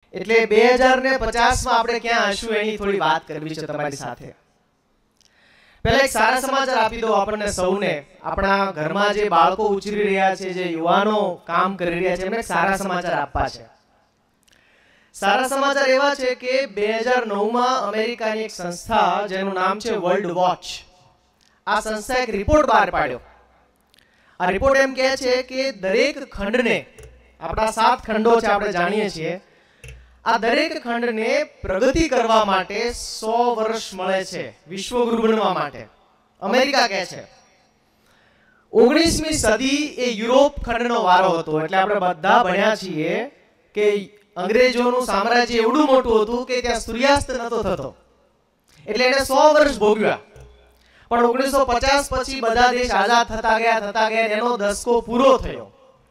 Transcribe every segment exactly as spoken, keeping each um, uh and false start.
એટલે બે હજાર ને પચાસ માં આપણે ક્યાં હશું એની થોડી વાત કરવી છે તમારી સાથે. પહેલા એક સારા સમાચાર આપી દો આપણને સૌને. આપણા ઘરમાં જે બાળકો ઉછરી રહ્યા છે, જે યુવાનો કામ કરી રહ્યા છે, એમને સારા સમાચાર આપવા છે. સારા સમાચાર એવા છે કે બે હજાર નવ માં અમેરિકાની એક સંસ્થા જેનું નામ છે વર્લ્ડ વોચ, આ સંસ્થાએ એક રિપોર્ટ બહાર પાડ્યો. આ રિપોર્ટ એમ કહે છે કે દરેક ખંડને, આપણા સાત ખંડો છે આપણે જાણીએ છીએ, આ દરેક ખંડને પ્રગતિ કરવા માટે સો વર્ષ મળે છે વિશ્વગુરુ બનવા માટે. અમેરિકા કહે છે ઓગણીસમી સદી એ યુરોપ ખંડનો વારો હતો. એટલે આપણે બધા ભણ્યા છીએ કે અંગ્રેજોનું સામ્રાજ્ય એવડું મોટું હતું કે ત્યાં સૂર્યાસ્ત નતો થતો, એટલે એને સો વર્ષ ભોગવ્યા. પણ ઓગણીસો પચાસ પછી બધા દેશ આઝાદ થતા ગયા થતા ગયા એનો દસકો પૂરો થયો.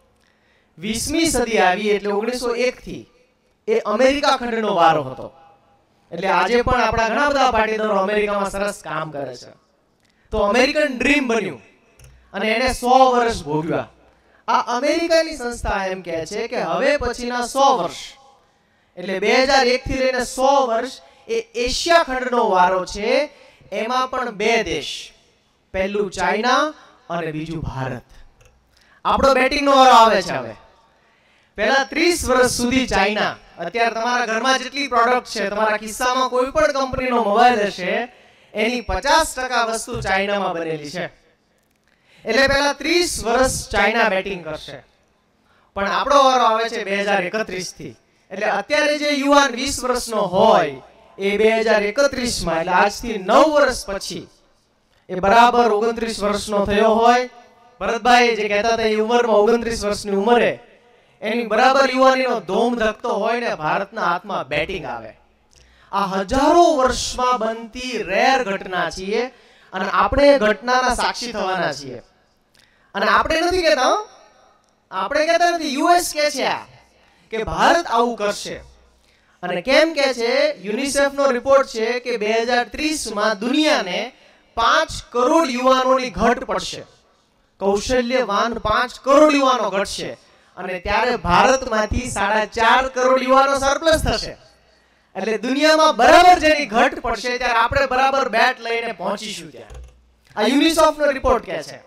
વીસમી સદી આવી એટલે ઓગણીસો એક થી એ અમેરિકા ખંડનો વારો હતો. એટલે આજે પણ આપણા ઘણા બધા પાટીદારો અમેરિકામાં સરસ કામ કરે છે. તો અમેરિકન ડ્રીમ બન્યું અને એને સો વર્ષ ભોગવ્યા. આ અમેરિકાની સંસ્થા એમ કહે છે કે હવે પછીના સો વર્ષ એટલે બે હજાર એક થી લઈને સો વર્ષ એ એશિયા ખંડનો વારો છે. એમાં પણ બે દેશ, પહેલું ચાઇના અને બીજું ભારત. આપણો બેટિંગનો વારો આવે છે. હવે પહેલા ત્રીસ વર્ષ સુધી ચાઇના, અત્યારે તમારા ઘરમાં જેટલી પ્રોડક્ટ છે, તમારા ખિસ્સામાં કોઈ પણ કંપનીનો મોબાઈલ હશે એની પચાસ ટકા વસ્તુ ચાઇનામાં બનેલી છે. એટલે પહેલા ત્રીસ વર્ષ ચાઇના બેટિંગ કરશે. પણ આપણો વારો આવે છે બે હજાર એકત્રીસ થી. એટલે અત્યારે જે યુવાન વીસ વર્ષનો હોય એ બે હજાર એકત્રીસ માં એટલે આજથી નવ વર્ષ પછી એ બરાબર ઓગણત્રીસ વર્ષનો થયો હોય. ભરતભાઈ જે કહેતા હતા એ ઉંમરમાં ઓગણત્રીસ વર્ષની ઉંમરે એની બરાબર યુવાનીનો ધોમ ધકતો હોય ને ભારતના હાથમાં બેટિંગ આવે. આ હજારો વર્ષમાં બનતી રેર ઘટના છીએ અને આપણે ઘટનાના સાક્ષી થવાના છીએ. અને આપણે નથી કહેતા, આપણે કહેતા નથી, યુએસ કહે છે આ કે ભારત આવું કરશે. અને કેમ કે છે, યુનિસેફ નો રિપોર્ટ છે કે બે હજાર ત્રીસ માં દુનિયાને પાંચ કરોડ યુવાનોની ઘટ પડશે. કૌશલ્યવાન પાંચ કરોડ યુવાનો ઘટશે અને ત્યારે ભારતમાંથી સાડા ચાર કરોડ યુવાનો સરપ્લસ થશે. એટલે દુનિયામાં બરાબર જેની ઘટ પડશે ત્યારે આપણે બરાબર બેટ લઈને પહોંચીશું ત્યાં. આ યુનિસેફ નો રિપોર્ટ કહે છે.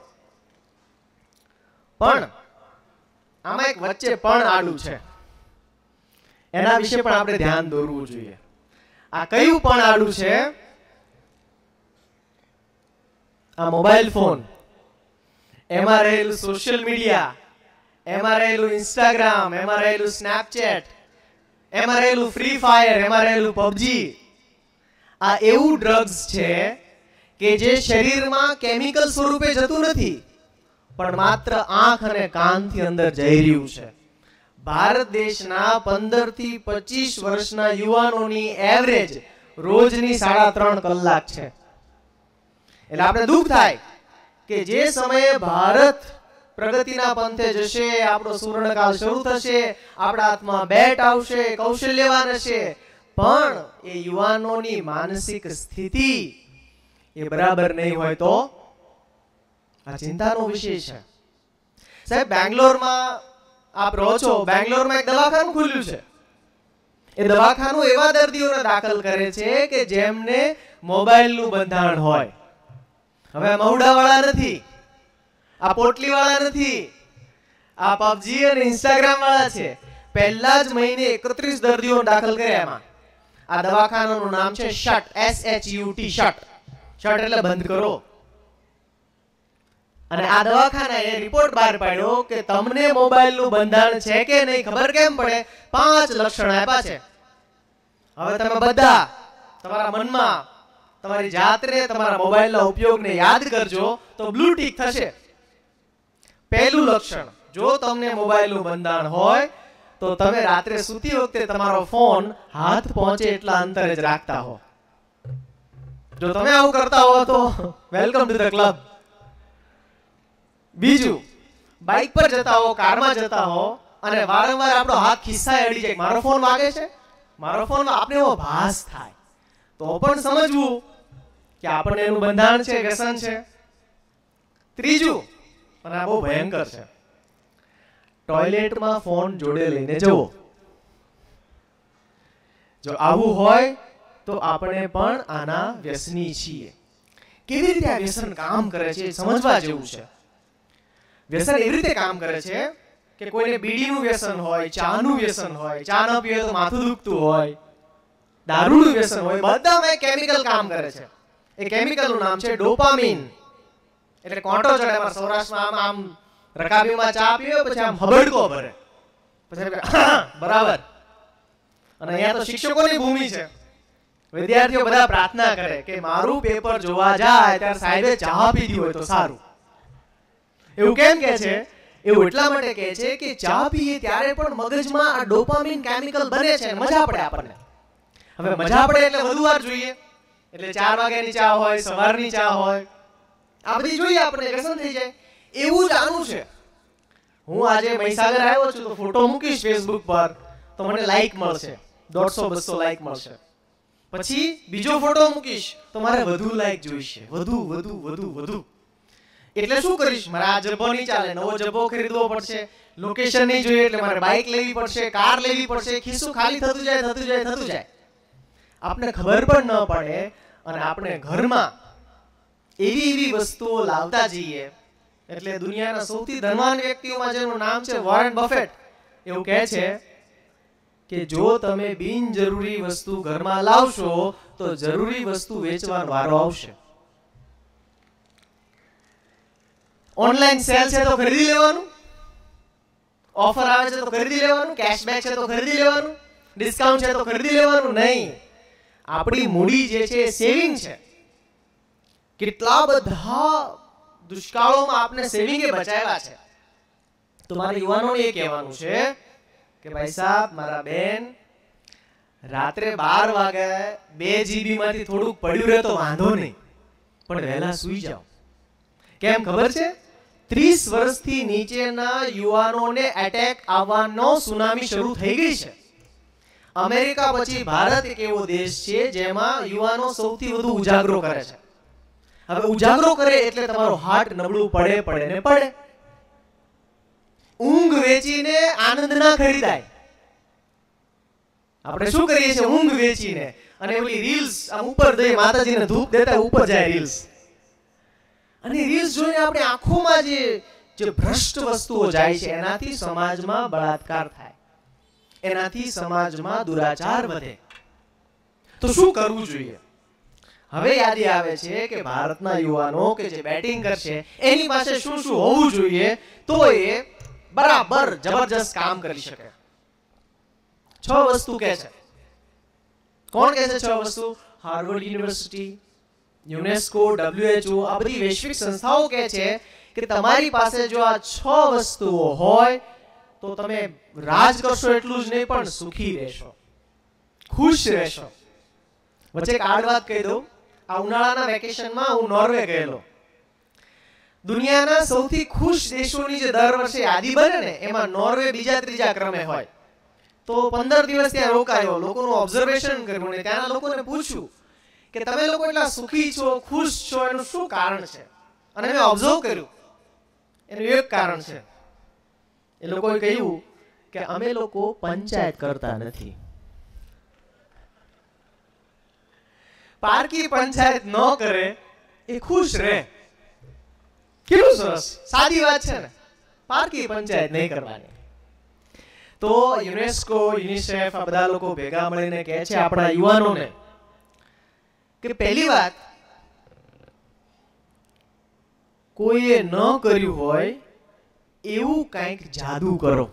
પણ આમાં એક વચ્ચે પણ આડું છે, એના વિશે પણ આપણે ધ્યાન દોરવું જોઈએ. આ કયું પણ આડું છે? આ મોબાઈલ ફોન, એમાં રહેલું સોશિયલ મીડિયા, એમાં રહેલું ઇન્સ્ટાગ્રામ, એમાં રહેલું સ્નેપચેટ, એમાં રહેલું ફ્રી ફાયર, એમાં રહેલું પબજી. આ એવું ડ્રગ્સ છે કે જે શરીરમાં કેમિકલ સ્વરૂપે જતું નથી, પણ માત્ર આંખ અને કાનથી અંદર જઈ રહ્યું છે. ભારત દેશના પંદર થી પચીસ વર્ષના યુવાનોની એવરેજ રોજની સાડા ત્રણ કલાક છે. એટલે આપણે દુઃખ થાય કે જે સમયે ભારત પ્રગતિના પંથે જશે, આપણો સુવર્ણકાળ શરૂ થશે, આપણા હાથમાં બેટ આવશે, કૌશલ્યવાન હશે, પણ એ યુવાનોની માનસિક સ્થિતિ એ બરાબર નહીં હોય તો આ ચિંતાનો વિષય છે. સાહેબ, બેંગ્લોરમાં આપ રહો છો, બેંગ્લોરમાં એક દવાખાનું ખુલ્યું છે. એ દવાખાનું એવા દર્દીઓને દાખલ કરે છે કે જેમને મોબાઈલનું બંધાણ હોય. હવે મહુડા વાળા નથી, આ પોટલી વાળા નથી, આ પબજી અને ઇન્સ્ટાગ્રામ વાળા છે. પહેલા જ મહિને એકત્રીસ દર્દીઓ દાખલ કર્યા. એમાં આ દવાખાનાનું નામ છે shut, S H U T, shut. Shut એટલે બંધ કરો. અને આ દવાખાનાએ રિપોર્ટ બહાર પાડ્યો કે તમને મોબાઈલનું બંધાણ છે કે નહીં ખબર કેમ પડે? પાંચ લક્ષણ આપ્યા છે. હવે તમે બધા તમારા મનમાં તમારી જાતને તમારા મોબાઈલના ઉપયોગને યાદ કરજો તો બ્લુ ટીક થશે. પહેલું લક્ષણ, જો તમને મોબાઈલનું બંધાણ હોય તો તમે રાત્રે સૂતી વખતે તમારો ફોન હાથ પહોંચે એટલા અંતરે જ રાખતા હો. જો તમે આવું કરતા હો તો વેલકમ ટુ ધ ક્લબ. બીજું, બાઇક પર જતા હો, કારમાં જતા હો અને વારંવાર આપણો હાથ ખિસ્સાએ અડી જાય, મારો ફોન વાગે છે, મારો ફોન, આપણે એવો ભાસ થાય, તો પણ સમજવું કે આપણને એનું બંધાણ છે, વ્યસન છે. ત્રીજું, અને આ બહુ ભયંકર છે, ટોયલેટમાં ફોન જોડે લઈને જવો. જો આવું હોય તો આપણે પણ આના વ્યસની છીએ. કેવી રીતે આ વ્યસન કામ કરે છે સમજવા જેવું છે. વ્યસન એવી રીતે કામ કરે છે કે કોઈને બીડીનું વ્યસન હોય, ચાનું વ્યસન હોય, ચા ન પીવે તો માથું દુખતું હોય, દારૂનું વ્યસન હોય, બધામાં કેમિકલ કામ કરે છે. એ કેમિકલનું નામ છે ડોપામીન. એટલે કોંટો ચડે. અમારા સૌરાષ્ટ્રમાં આમ આમ રકાબીમાં ચા પીવે પછી આમ હબડકો ભરે, પછી બરાબર. અને અહીંયા તો શિક્ષકોની ભૂમિ છે. વિદ્યાર્થીઓ બધા પ્રાર્થના કરે કે મારું પેપર જોવા જાય ત્યારે સાહેબે ચા પીધી હોય તો સારું. એવું કેમ કે છે? એવું એટલા માટે કહે છે કે ચા પીએ ત્યારે પણ મગજમાં આ ડોપામીન કેમિકલ બને છે, મજા પડે આપણને. હવે મજા પડે એટલે વધુ વાર જોઈએ. એટલે ચાર વાગ્યાની ચા હોય, સવારની ચા હોય, આ બધી જોઈએ આપણે, વ્યસન થઈ જાય. એવું જ આનું છે. હું આજે મહીસાગર આવ્યો છું તો ફોટો મૂકીશ ફેસબુક પર તો મને લાઈક મળશે, દોઢસો બસો લાઈક મળશે. પછી બીજો ફોટો મૂકીશ તો મારે વધુ લાઈક જોઈશે, વધુ વધુ વધુ વધુ. એટલે શું કરીશ? મારે આ જબ્બો નહીં ચાલે, નવો જબ્બો ખરીદવો પડશે. લોકેશન નહીં જોઈએ એટલે મારે બાઇક લેવી પડશે, કાર લેવી પડશે. ખિસ્સું ખાલી થતું જાય થતું જાય થતું જાય. આપણે ખબર પણ ન પડે અને આપણે ઘરમાં એવી એવી વસ્તુઓ લાવતા જઈએ. એટલે દુનિયાના સૌથી ધનવાન વ્યક્તિઓમાં જેનું નામ છે વોરેન બફેટ, એવું કહે છે કે જો તમે બિનજરૂરી વસ્તુ ઘરમાં લાવશો તો જરૂરી વસ્તુ વેચવાનો વારો આવશે. ઓનલાઈન સેલ છે તો ખરીદી લેવાનું, ઓફર આવે છે તો ખરીદી લેવાનું, કેશબેક છે તો ખરીદી લેવાનું, ડિસ્કાઉન્ટ છે તો ખરીદી લેવાનું નહીં. આપણી મૂડી જે છે સેવિંગ છે. કેટલા બધા દુષ્કાળોમાં આપણે સેવિંગે બચાવ્યા છે. તો મારા યુવાનોને એ કહેવાનું છે કે ભાઈ સાહેબ, મારા બેન, રાત્રે બાર વાગે બે જીબી માંથી થોડુંક પડ્યું રહે તો વાંધો નહીં, પણ વહેલા સુઈ જાઓ. કેમ ખબર છે? ત્રીસ વર્ષથી નીચેના યુવાનોને એટેક આવવાનો સુનામી શરૂ થઈ ગઈ છે. અમેરિકા પછી ભારત એક એવો દેશ છે જેમાં યુવાનો સૌથી વધુ ઉજાગરો કરે છે. હવે ઉજાગરો કરે એટલે તમારો હાર્ટ નબળું પડે પડે ને પડે. ઊંઘ વેચીને આનંદ ના ખરીદાય. આપણે શું કરીએ છીએ? ઊંઘ વેચીને અને ઓલી રીલ્સ આમ ઉપર દઈ માતાજીને ધૂપ દેતા ઉપર જાય રીલ્સ. અને રીલ્સ જોઈને આપણે આંખોમાં જે જે ભ્રષ્ટ વસ્તુઓ જાય છે એનાથી સમાજમાં બળાત્કાર થાય, એનાથી સમાજમાં દુરાચાર વધે. તો શું કરવું જોઈએ? હવે યાદી આવે છે કે ભારતના યુવાનો કે જે બેટિંગ કરશે એની પાસે શું શું હોવું જોઈએ તો એ બરાબર જબરજસ્ત કામ કરી શકે. છ વસ્તુ કહે છે. કોણ કહે છે છ વસ્તુ? હાર્વર્ડ યુનિવર્સિટી, યુનેસ્કો, ડબ્લ્યુએચઓ, આ બધી વૈશ્વિક સંસ્થાઓ કહે છે કે તમારી પાસે જો આ છ વસ્તુઓ હોય તો તમે રાજ કરશો એટલું જ નહીં પણ સુખી રહેશો, ખુશ રહેશો. વચ્ચે એક આડ વાત કહી દઉં. આ ઉનાળાના વેકેશનમાં હું નોર્વે ગયેલો. દુનિયાના સૌથી ખુશ દેશોની જે દર વર્ષે યાદી બને ને એમાં નોર્વે બીજા ત્રીજા ક્રમે હોય. તો પંદર દિવસ ત્યાં રોકાયો, લોકોનું ઓબ્ઝર્વેશન કર્યું ને ત્યાંના લોકોને પૂછ્યું કે તમે લોકો એટલા સુખી છો, ખુશ છો, એનું શું કારણ છે? અને મેં ઓબ્ઝર્વ કર્યું એનું એક કારણ છે. એ લોકોએ કહ્યું કે અમે લોકો પંચાયત કરતા નથી. પારકી પંચાયત ન કરે એ ખુશ રહે. કેટલું સરસ, સાદી વાત છે ને. પારકી પંચાયત નહીં કરવાની. તો યુનેસ્કો, યુનિસેફ આ બધા લોકો ભેગા મળીને કહે છે આપણા યુવાનોને કે પહેલી વાત, કોઈએ ન કર્યું હોય એવું કંઈક જાદુ કરો.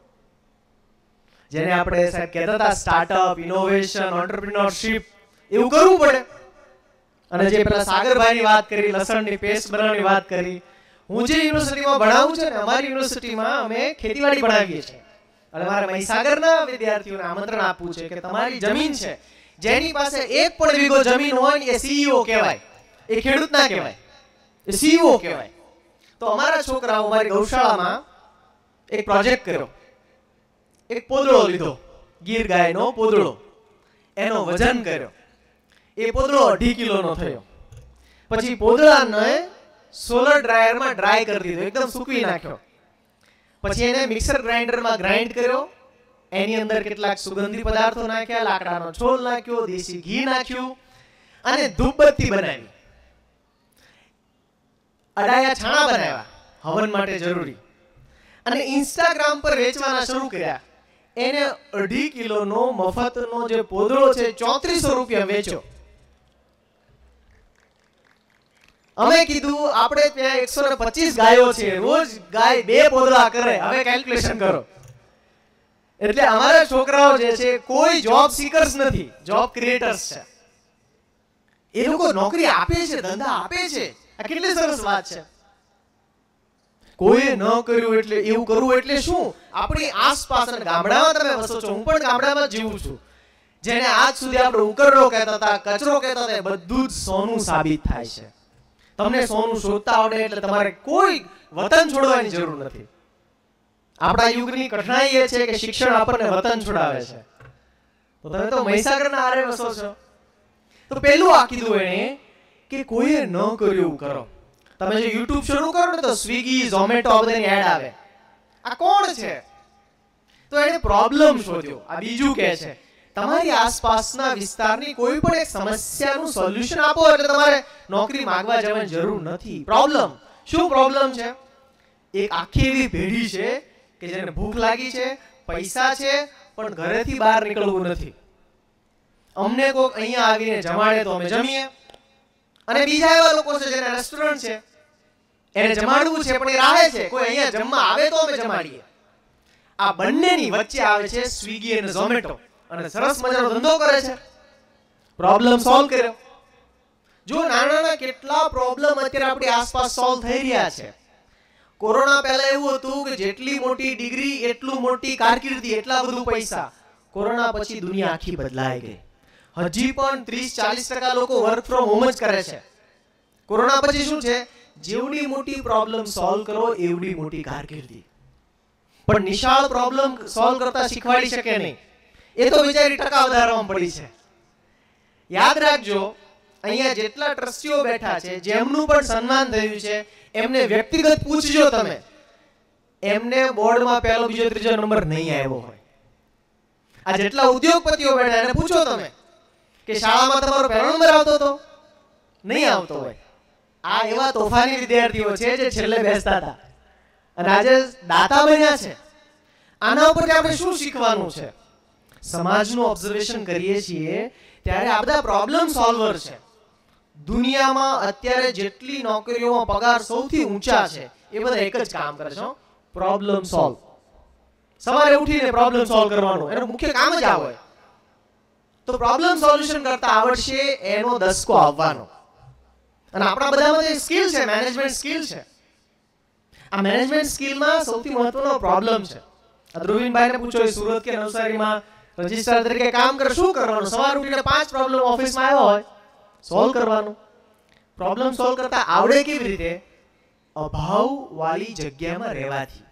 જેને આપણે સાહેબ કહેતા હતા સ્ટાર્ટઅપ, ઇનોવેશન, એન્ટરપ્રિન્યોરશિપ, એવું કરવું પડે. અને જે પેલા સાગરભાઈની વાત કરી, લસણની પેસ્ટ બનાવવાની વાત કરી, હું જે યુનિવર્સિટીમાં ભણાવું છું ને, અમારી યુનિવર્સિટીમાં અમે ખેતીવાડી ભણાવીએ છીએ. અને મારા મહીસાગરના વિદ્યાર્થીઓને આમંત્રણ આપવું છે કે તમારી જમીન છે, જેની પાસે એક પણ વીઘો જમીન હોય ને એ સીઈઓ કહેવાય, એ ખેડૂત ના કહેવાય, એ સીઈઓ કહેવાય. તો અમારા છોકરાઓ અમારી ગૌશાળામાં એક પ્રોજેક્ટ કર્યો. એક પોદળો લીધો, ગીર ગાયનો પોદળો, એનો વજન કર્યો. એ પોદળો અઢી કિલોનો થયો. પછી પોદળાને સોલર ડ્રાયરમાં ડ્રાય કરી દીધો, એકદમ સૂકવી નાખ્યો. પછી એને મિક્સર ગ્રાઇન્ડરમાં ગ્રાઇન્ડ કર્યો એની અંદર કેટલાક સુગંધી પદાર્થો નાખ્યા, લાકડાનો છોલ નાખ્યો, દેશી ઘી નાખ્યું અને ધૂપબત્તી બનાવી, અડાયા છાણા બનાવ્યા હવન માટે જરૂરી, અને ઇન્સ્ટાગ્રામ પર વેચવાના શરૂ કર્યા. એને અઢી કિલોનો મફતનો જે પોદળો છે ચોત્રીસો રૂપિયા વેચ્યો. અમે કીધું આપણે ત્યાં એકસો ને પચીસ ગાયો છે, રોજ ગાય બે પોદળા કરે, હવે કેલ્ક્યુલેશન કરો. એટલે અમારા છોકરાઓ જે છે કોઈ જોબ સિકર્સ નથી, જોબ ક્રિએટર્સ છે. એ લોકો નોકરી આપે છે, ધંધા આપે છે. આ કેટલી સરસ વાત છે. કોઈ ન કર્યું એટલે એવું કરવું એટલે શું? આપણી આસપાસ અને ગામડામાં તમે વસો છો, હું પણ ગામડામાં જીવું છું. જેને આજ સુધી આપણે ઉકરડો કહેતા હતા, કચરો કહેતા હતા, બધું જ સોનું સાબિત થાય છે. તમને સોનું શોધતા આવડે એટલે તમારે કોઈ વતન છોડવાની જરૂર નથી. આપણા યુગની કઠણાઈ એ છે કે શિક્ષણ આપણને વતન છોડાવે છે. તો તમે તો મહીસાગરના આરે વસો છો. તો પેલું આ કીધું એને કે કોઈએ ન કર્યું એવું કરો. તમે જો યુટ્યુબ શરૂ કરો ને તો સ્વિગી, ઝોમેટો બધાની એડ આવે. આ કોણ છે? તો એને પ્રોબ્લેમ શોધ્યો. આ બીજું કે છે તમારી આસપાસના વિસ્તારની કોઈ પણ એક સમસ્યાનું સોલ્યુશન આપો એટલે તમારે નોકરી માંગવા જવાની જરૂર નથી. પ્રોબ્લેમ શું પ્રોબ્લેમ છે? એક આખી એવી પેઢી છે કે જેને ભૂખ લાગી છે, પૈસા છે, પણ ઘરેથી બહાર નીકળવું નથી. અમને કોક અહીંયા આવીને જમાડે તો અમે જમીએ, અને બીજા એવા લોકો છે જેને રેસ્ટોરન્ટ છે, એને જમાડવું છે પણ એ રાહે છે કોઈ અહીંયા જમવા આવે તો અમે જમાડીએ. આ બંનેની વચ્ચે આવે છે સ્વિગી અને ઝોમેટો, અને સરસ મજાનો ધંધો કરે છે. પ્રોબ્લેમ સોલ્વ કર્યો. જો નાના નાના કેટલા પ્રોબ્લેમ અત્યારે આપણી આસપાસ સોલ્વ થઈ રહ્યા છે. કોરોના પહેલા એવું હતું કે જેટલી મોટી ડિગ્રી એટલું મોટી કારકિર્દી, એટલા બધું પૈસા. કોરોના પછી દુનિયા આખી બદલાઈ ગઈ. હજી પણ ત્રીસ ચાલીસ ટકા લોકો વર્ક ફ્રોમ હોમ જ કરે છે. કોરોના પછી શું છે? જેવડી મોટી પ્રોબ્લેમ સોલ્વ કરો એવડી મોટી કારકિર્દી. પણ નિશાળ પ્રોબ્લેમ સોલ્વ કરતા શીખવાડી શકે નહીં. એ તો બિચારી ટકા વધારવામાં પડી છે. યાદ રાખજો, અહીંયા જેટલા ટ્રસ્ટીઓ બેઠા છે, જેમનું પણ સન્માન થયું છે, એમને વ્યક્તિગત પૂછજો તમે, એમને બોર્ડમાં પહેલો બીજો ત્રીજો નંબર નહીં આવ્યો હોય. આ જેટલા ઉદ્યોગપતિઓ બેઠા એને પૂછો તમે કે શાળામાં તમારો પહેલો નંબર આવતો હતો? નહીં આવતો હોય. આ એવા તોફાની વિદ્યાર્થીઓ છે જે છેલ્લે બેસતા હતા અને આજે દાતા બન્યા છે. આના ઉપરથી આપણે શું શીખવાનું છે? સમાજનું ઓબ્ઝર્વેશન કરીએ છીએ ત્યારે આ બધા પ્રોબ્લેમ સોલ્વર છે. દુનિયામાં અત્યારે જેટલી નોકરીઓમાં પગાર સૌથી ઊંચા છે એ બધા એક જ કામ કરે છે, પ્રોબ્લેમ સોલ્વ. સવારે ઉઠીને પ્રોબ્લેમ સોલ્વ કરવાનું એનું મુખ્ય કામ જ આ હોય. તો પ્રોબ્લેમ સોલ્યુશન કરતા આવડશે એનો દસકો આવવાનો. અને આપણા બધામાં જે સ્કિલ છે, મેનેજમેન્ટ સ્કિલ છે, આ મેનેજમેન્ટ સ્કિલમાં સૌથી મહત્વનો પ્રોબ્લેમ છે. આ ધ્રુવીનભાઈને પૂછો, એ સુરત કે નવસારીમાં રજિસ્ટ્રાર તરીકે કામ કરે, શું કરવાનું? સવાર ઉઠીને પાંચ પ્રોબ્લેમ ઓફિસમાં આવ્યો હોય, સોલ્વ કરવાનું. પ્રોબ્લેમ સોલ્વ કરતા આવડે કેવી રીતે? અભાવ વાળી જગ્યામાં રહેવાથી,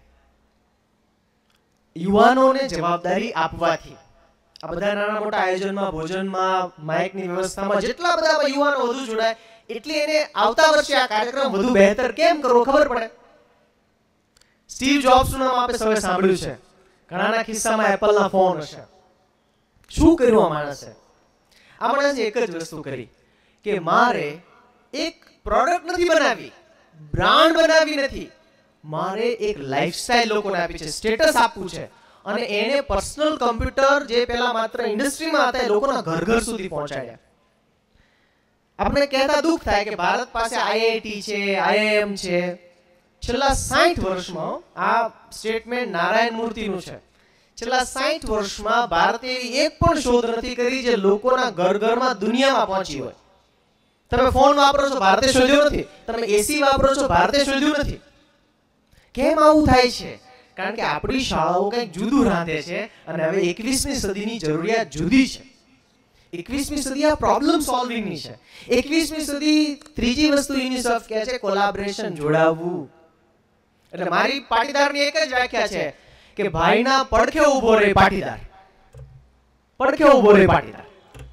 યુવાનોને જવાબદારી આપવાથી. આ બધા નાના મોટા આયોજનમાં, ભોજનમાં, માઇકની વ્યવસ્થામાં જેટલા બધા યુવાનો વધુ જોડાય એટલે એને આવતા વર્ષે આ કાર્યક્રમ વધુ બહેતર કેમ કરવો ખબર પડે. સ્ટીવ જોબ્સનું નામ આપણે સૌએ સાંભળ્યું છે. ઘણાના ખિસ્સામાં એપલના ફોન હશે. શું કર્યું આ માણસે? આ માણસે એક જ વસ્તુ કરી કે મારે એક પ્રોડક્ટ નથી બનાવી, બ્રાન્ડ બનાવી નથી, મારે એક લાઈફસ્ટાઈલ લોકોને આપી છે, સ્ટેટસ આપવું છે. અને એને પર્સનલ કમ્પ્યુટર જે પેલા માત્ર ઇન્ડસ્ટ્રીમાં હતા એ લોકોના ઘર ઘર સુધી પહોંચાડ્યા. આપણે કહેતા દુઃખ થાય કે ભારત પાસે આઈઆઈટી છે, આઈઆઈએમ છે. છેલ્લા સાઠ વર્ષમાં આ સ્ટેટમેન્ટ નારાયણ મૂર્તિનું છે. છેલ્લા સાઠ વર્ષમાં ભારતે એવી એક પણ શોધ નથી કરી જે લોકોના ઘર ઘરમાં દુનિયામાં પહોંચી હોય. તમે ફોન વાપરો છો, ભારતે શોધ્યો નથી. તમે એસી વાપરો છો, ભારતે શોધ્યું નથી. કેમ આવું થાય છે? કારણ કે આપણી શાળાઓ કંઈક જુદું રાંધે છે અને હવે એકવીસમી સદીની જરૂરિયાત જુદી છે. એકવીસમી સદી આ પ્રોબ્લેમ સોલ્વિંગની છે. એકવીસમી સદી ત્રીજી વસ્તુ યુનિસેફ કહે છે કોલાબોરેશન, જોડાવવું. એટલે મારી પાટીદારની એક જ વ્યાખ્યા છે કે ભાઈના પડખે ઉભો રહે પાટીદાર, પડખે ઉભો રહે પાટીદાર.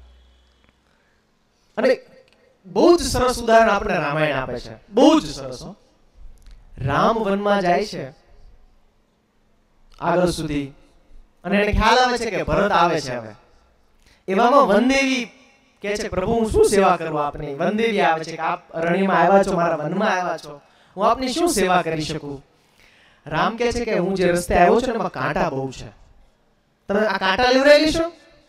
અને બહુ જ સરસ ઉદાહરણ આપણે રામાયણ આપે છે, બહુ જ સરસ. રામ વનમાં જાય છે આગળ સુધી, અને એને ખ્યાલ આવે છે કે ભરત આવે છે હવે. એવામાં વનદેવી કહે છે પ્રભુ હું શું સેવા કરું આપની. વનદેવી આવે છે કે આપ રણીમાં આવ્યા છો, મારા વનમાં આવ્યા છો, હું આપની શું સેવા કરી શકું. રામ કહે છે કે હું જે રસ્તે આવ્યો છું એમાં કાંટા બહુ છે, તમે આ કાંટા લેવડાવી લેશો.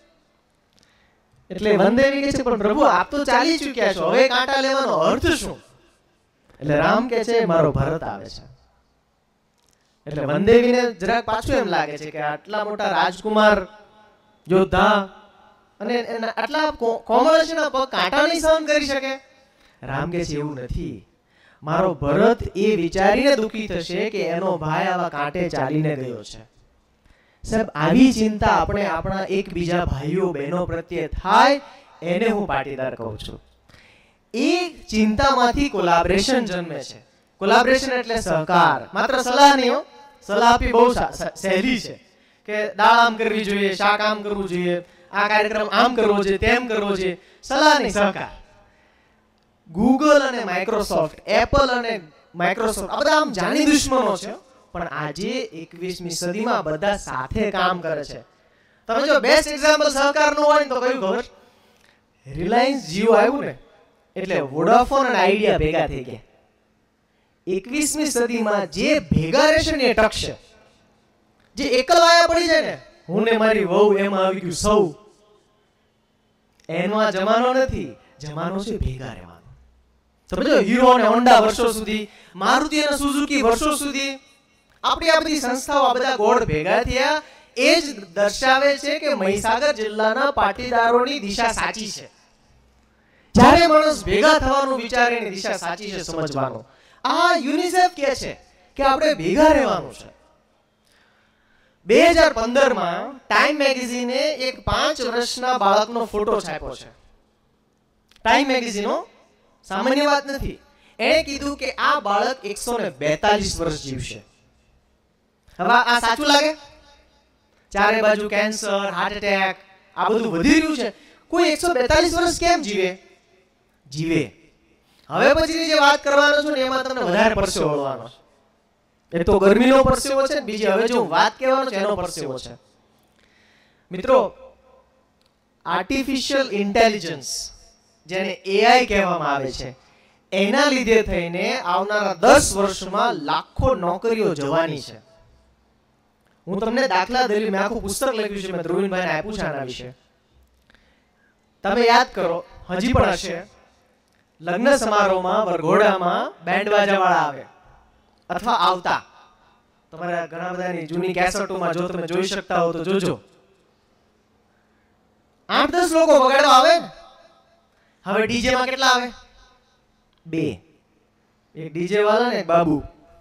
એટલે વનદેવી કહે છે પણ પ્રભુ આપ તો ચાલી ચૂક્યા છો, હવે કાંટા લેવાનો અર્થ શું. એટલે રામ કહે છે મારો ભરત આવે છે. એટલે વનદેવીને જરાક પાછું એમ લાગે છે કે આટલા મોટા રાજકુમાર યોદ્ધા અને આટલા કોમળ છે પગ કાંટા નહીં સહન કરી શકે. રામ કહે છે એવું નથી, મારો ભરત એ વિચારીને દુઃખી થશે કે એનો ભાઈ આવા કાંટે ચાલીને ગયો છે. સાહેબ આવી ચિંતા આપણે આપણા એકબીજા ભાઈઓ બહેનો પ્રત્યે થાય એને હું પાટીદાર કહું છું. એ ચિંતામાંથી કોલાબરેશન જન્મે છે. કોલાબરેશન એટલે સહકાર, માત્ર સલાહ નહીં હો. સલાહ આપી બહુ સહેલી છે કે દાળ આમ કરવી જોઈએ, શાક આમ કરવું જોઈએ, આ કાર્યક્રમ આમ કરવો જોઈએ, તેમ કરવો જોઈએ. સલાહ નહીં, સહકાર. ગૂગલ અને માઇક્રોસોફ્ટ, એપલ અને માઇક્રોસોફ્ટ આ બધા આમ જાણી દુશ્મનો છે, પણ આજે એકવીસમી સદીમાં બધા સાથે કામ કરે છે. તમે જો બેસ્ટ એક્ઝામ્પલ સહકારનું હોય ને તો કયું ખબર? રિલાયન્સ જીઓ આવ્યું ને એટલે વોડાફોન અને આઈડિયા ભેગા થઈ ગયા. એકવીસમી સદીમાં જે ભેગા રહેશે ને એ ટકશે. જે એકલવાયા પડી જાય ને, હું ને મારી વહુ એમાં આવી ગયું સૌ, એનો આ જમાનો નથી. જમાનો છે ભેગા રહેવાનો. સમજો, હીરો અને હોન્ડા વર્ષો સુધી, મારુતિ અને સુઝુકી વર્ષો સુધી, આપણી આ બધી સંસ્થાઓ આ બધા ગોળ ભેગા થયા. એ જ દર્શાવે છે કે મહીસાગર જિલ્લાના પાટીદારોની દિશા સાચી છે. જ્યારે માણસ ભેગા થવાનું વિચારે એની દિશા સાચી છે સમજવાનો. આ યુનિસેફ કહે છે કે આપણે ભેગા રહેવાનું છે. બે હજાર પંદર માં ટાઈમ મેગેઝીને એક પાંચ વર્ષના બાળકનો ફોટો છાપ્યો છે. ટાઈમ મેગેઝીનો સામાન્ય વાત નથી. એણે કીધું કે આ બાળક એકસો ને બેતાલીસ વર્ષ જીવશે. હવે આ સાચું લાગે? ચારે બાજુ કેન્સર, હાર્ટ એટેક આ બધું વધી રહ્યું છે. કોઈ એકસો બેતાલીસ વર્ષ કેમ જીવે? જીવે. હવે પછીની જે વાત કરવાનો છું ને એમાં તમને વધારે પરસેવો વળવાનો છે. એક તો ગરમીનો પરસેવો છે, બીજી હવે જો વાત કહેવાનો છે એનો પરસેવો છે. મિત્રો, આર્ટિફિશિયલ ઇન્ટેલિજન્સ જેને એઆઈ કહેવામાં આવે છે, એના લીધે થઈને આવનારા દસ વર્ષમાં લાખો નોકરીઓ જવાની છે. હું તમને દાખલા દલી, મેં આખું પુસ્તક લખ્યું છે, મેં ધ્રુવીનભાઈને આપ્યું છે આના વિશે. તમે યાદ કરો, હજી પણ હશે, લગ્ન સમારોહમાં વરઘોડામાં બેન્ડ બાજા વાળા આવે અથવા આવતા. તમારા ઘણા બધાની જૂની કેસેટોમાં જો તમે જોઈ શકતા હો તો જોજો. આઠ દસ લોકો વગાડવા આવે ને. હવે ડીજે માં કેટલા આવે? બે. એક ડીજે વાળા ને એક બાબુ.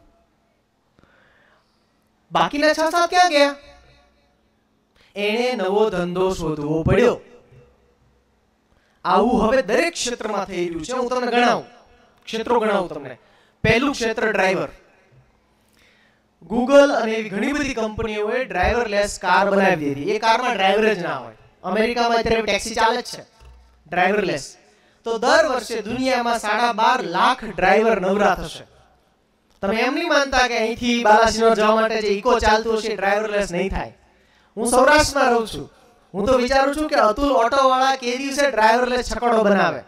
બાકીના છ સાત ક્યાં ગયા? એને નવો ધંધો શોધવો પડ્યો. આવું હવે દરેક ક્ષેત્રમાં થઈ રહ્યું છે. હું તમને ગણાવું, ક્ષેત્રો ગણાવું તમને. પહેલું ક્ષેત્ર ડ્રાઈવર. ગૂગલ અને એવી ઘણી બધી કંપનીઓએ ડ્રાઈવરલેસ કાર બનાવી દીધી. એ કારમાં ડ્રાઈવર જ ના હોય. અમેરિકામાં અત્યારે ટેક્સી ચાલે જ છે ડ્રાઈવરલેસ. તો દર વર્ષે દુનિયામાં સાડા બાર લાખ ડ્રાઈવર નવરા થશે. તમે એમ નહીં માનતા કે અહીંથી બાલાસિનોર જવા માટે જે ઇકો ચાલતું હશે ડ્રાઈવરલેસ નહીં થાય. હું સૌરાષ્ટ્રમાં રહું છું. હું તો વિચારું છું કે અતુલ ઓટો વાળા કે દિવસે ડ્રાઈવરલેસ છકડો બનાવે.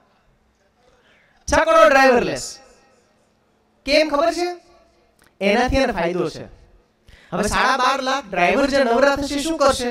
છકડો ડ્રાઈવરલેસ. કેમ ખબર છે? એનાથી એને ફાયદો છે. હવે સાડા બાર લાખ ડ્રાઈવર જે નવરા થશે શું કરશે?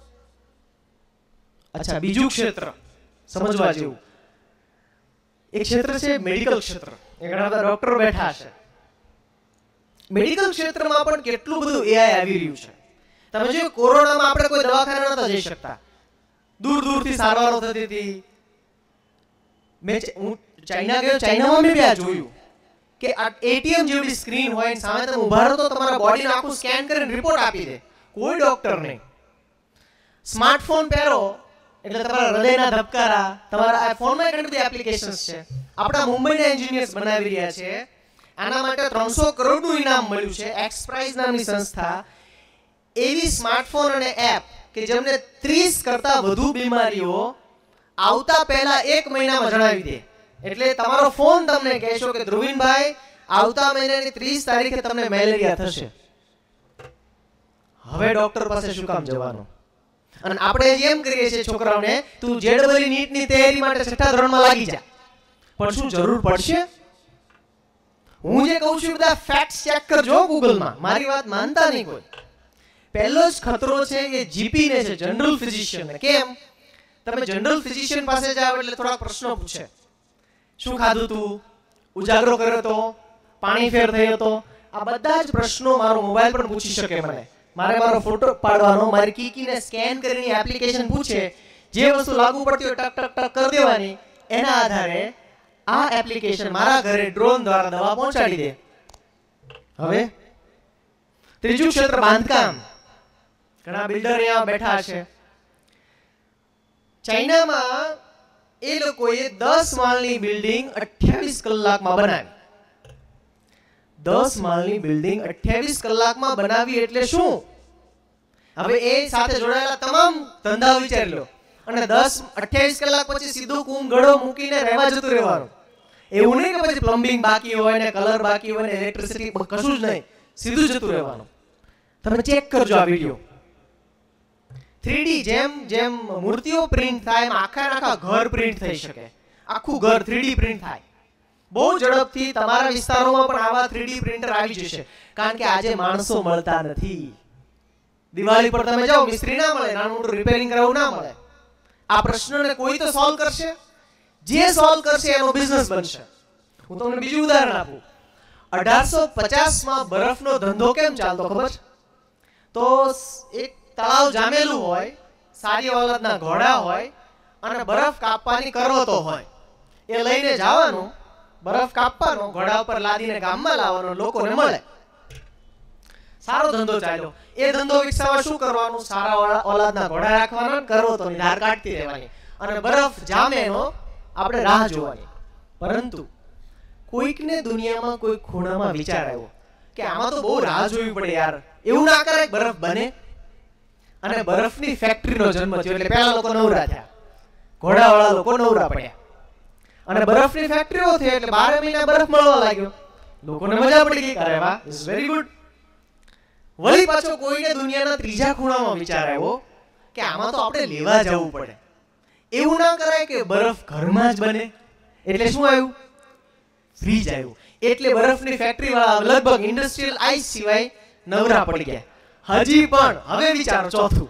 અચ્છા, બીજું ક્ષેત્ર સમજવા જેવું. એક ક્ષેત્ર છે મેડિકલ ક્ષેત્ર. એ ઘણા બધા ડોક્ટરો બેઠા છે. મેડિકલ ક્ષેત્રમાં પણ કેટલું બધું એઆઈ આવી રહ્યું છે. તમે જો કોરોનામાં આપણે કોઈ દવાખાના નતા જઈ શકતા, દૂર દૂરથી સારવારો થતી હતી. મેં હું ચાઇના ગયો, ચાઇનામાં મેં બી આ જોયું કે આ એટીએમ જેવી સ્ક્રીન હોય ને સામે તમે ઉભા રહો તો તમારા બોડીનું આખું સ્કેન કરીને રિપોર્ટ આપી દે. કોઈ ડોક્ટર નહીં. સ્માર્ટફોન પહેરો એટલે તમારા હૃદયના ધબકારા, તમારા આ ફોનમાં ઘણી બધી એપ્લિકેશન્સ છે. આપણા મુંબઈના એન્જિનિયર્સ બનાવી રહ્યા છે. આના માટે ત્રણસો કરોડનું ઇનામ મળ્યું છે. એક્સપ્રાઇઝ નામની સંસ્થા એવી સ્માર્ટફોન અને એપ કે જેમને ત્રીસ કરતા વધુ બીમારીઓ આવતા પહેલા એક મહિનામાં જણાવી દે. એટલે તમારો ફોન તમને કહેશો કે ધ્રુવીનભાઈ આવતા મહિનાની ત્રીસ તારીખે તમને મેલેરિયા થશે. હવે ડોક્ટર પાસે શું કામ જવાનું? અને આપણે એમ કરીએ છીએ છોકરાઓને, તું જેડબલી નીટની તૈયારી માટે છઠ્ઠા ધોરણમાં લાગી જા. પણ શું જરૂર પડશે? હું જે કહું છું બધા ફેક્ટ્સ ચેક કરજો ગૂગલમાં, મારી વાત માનતા નહીં કોઈ. પહેલો જ ખતરો છે એ જીપી ને છે, જનરલ ફિઝિશિયન ને. કેમ? તમે જનરલ ફિઝિશિયન પાસે જાવ એટલે થોડા પ્રશ્નો પૂછે. શું ખાધું તું? ઉજાગરો કર્યો તો? પાણી ફેર થયો તો? આ બધા જ પ્રશ્નો મારો મોબાઈલ પણ પૂછી શકે મને. મારે મારો ફોટો પાડવાનો, મારી કીકીને સ્કેન કરીને એપ્લિકેશન પૂછે, જે વસ્તુ લાગુ પડતી હોય ટક ટક ટક કરી દેવાની. એના આધારે આ એપ્લિકેશન મારા ઘરે ડ્રોન દ્વારા દવા પહોંચાડી દે. હવે ત્રીજું ક્ષેત્ર બાંધકામ. ઘણા બિલ્ડર અહીંયા બેઠા છે. ચાઇનામાં એ લોકોએ દસ માળની બિલ્ડિંગ અઠ્યાવીસ કલાકમાં બનાવી. દસ માળની બિલ્ડિંગ અઠ્યાવીસ કલાકમાં બનાવી એટલે શું? હવે એ સાથે જોડાયેલા તમામ ધંધા વિચારી લો. અને દસ અઠ્યાવીસ કલાક પછી સીધું કુમ ગળો મૂકીને રહેવા જતું રહેવાનું. એવું નહીં કે પછી પ્લમ્બિંગ બાકી હોય ને કલર બાકી હોય ને ઇલેક્ટ્રિસિટી કશું જ નહીં, સીધું જતું રહેવાનું. તમે ચેક કરજો આ વિડીયો. થ્રીડી જેમ જેમ મૂર્તિઓ પ્રિન્ટ થાય એમ આખા આખા ઘર પ્રિન્ટ થઈ શકે. આખું ઘર થ્રીડી પ્રિન્ટ થાય. બહુ ઝડપથી તમારા વિસ્તારોમાં પણ આવા થ્રીડી પ્રિન્ટર આવી જશે. કારણ કે આજે માણસો મળતા નથી. દિવાળી પર તમે જાઓ, મિસ્ત્રી ના મળે, નાનું મોટું રિપેરિંગ કરાવવું ના મળે. આ પ્રશ્નને કોઈ તો સોલ્વ કરશે. જે સોલ્વ કરશે એનો બિઝનેસ બનશે. હું તમને બીજું ઉદાહરણ આપું. અઢારસો પચાસ માં બરફનો ધંધો કેમ ચાલતો ખબર છે? તો એક તળાવ જામેલું હોય, સારી ઓલાદના ઘોડા હોય અને બરફ કાપવાની કરવતો હોય. એ લઈને જવાનું, બરફ કાપવાનો, ઘોડા ઉપર લાદીને ગામમાં લાવવાનો, લોકોને મળે. સારો ધંધો ચાલ્યો. એ ધંધો વિકસાવવા શું કરવાનું? સારા ઓલાદના ઘોડા રાખવાના, કરવતોની ધાર કાઢતી રહેવાની અને બરફ જામેનો આપણે રાહ જોવાની. પરંતુ કોઈકને દુનિયામાં કોઈ ખૂણામાં વિચાર આવ્યો કે આમાં તો બહુ રાહ જોવી પડે યાર. એવું ના કરે બરફ બને. અને બરફની ફેક્ટરીનો જન્મ થયો. એટલે પહેલા લોકો નવરા થયા, ઘોડાવાળા લોકો નવરા પડ્યા. અને બરફની ફેક્ટરીઓ થઈ એટલે બાર મહિના બરફ મળવા લાગ્યો. લોકોને મજા પડી ગઈ. અરે વાહ, ઇટ્સ વેરી ગુડ. વળી પાછો કોઈને દુનિયાના ત્રીજા ખૂણામાં વિચાર આવ્યો કે આમાં તો આપણે લેવા જવું પડે. એવું ના કરાય કે બરફ ઘરમાં જ બને. એટલે શું આવ્યું? ફ્રીજ આવ્યું. એટલે બરફની ફેક્ટરી વાળા લગભગ ઇન્ડસ્ટ્રીયલ આઈસ સિવાય નવરા પડી ગયા. હજી પણ હવે વિચારો ચોથું.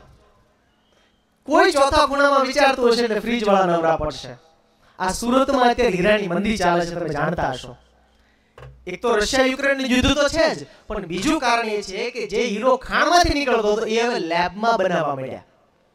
કોઈ ચોથા ખૂણામાં વિચારતું હશે એટલે ફ્રીજ વાળા નવરા પડશે. આ સુરતમાં અત્યારે હીરાની મંદી ચાલે છે, તમે જાણતા હશો. એક તો રશિયા યુક્રેન યુદ્ધ તો છે જ, પણ બીજું કારણ એ છે કે જે હીરો ખાણમાંથી નીકળતો હતો એ હવે લેબમાં બનાવવા મળ્યા.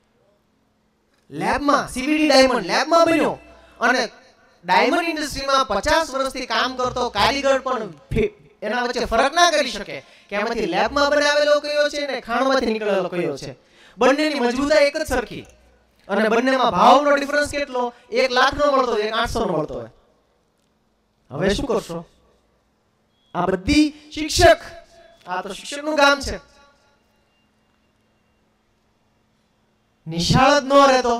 લેબમાં સીવીડી ડાયમંડ લેબમાં બન્યો. અને ડાયમંડ ઇન્ડસ્ટ્રીમાં પચાસ વર્ષથી કામ કરતો કારીગર પણ એના વચ્ચે ફરક ના કરી શકે કે આમાંથી લેબમાં બનાવેલો કયો છે ને ખાણમાંથી નીકળેલો કયો છે. બંનેની મજબૂતાઈ એક જ સરખી. અને બંનેમાં ભાવનો ડિફરન્સ કેટલો? એક લાખ નો મળતો હોય, એક આઠસો નો મળતો હોય. હવે શું કરશો? આ બધી શિક્ષક, આ તો શિક્ષકનું કામ છે. નિશાળ જ ન રહેતો